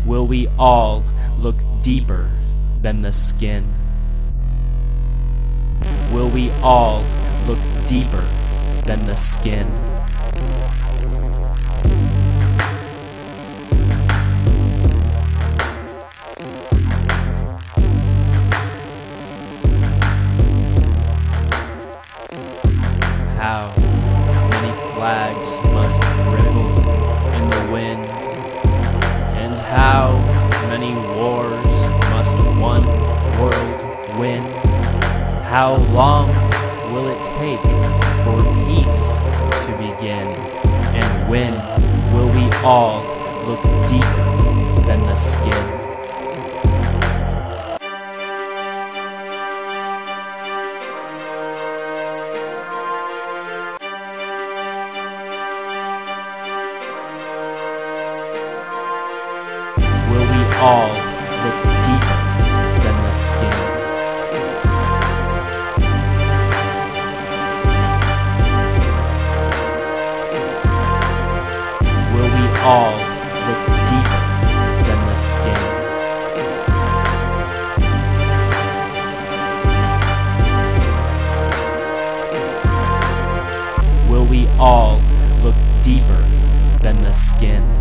will we all look deeper than the skin? Will we all look deeper than the skin? How many flags must ripple in the wind? And how many wars must one world win? How long will it take for peace to begin? And when will we all look deeper than the skin? Will we all look deeper than the skin? Will we all look deeper than the skin? Will we all look deeper than the skin?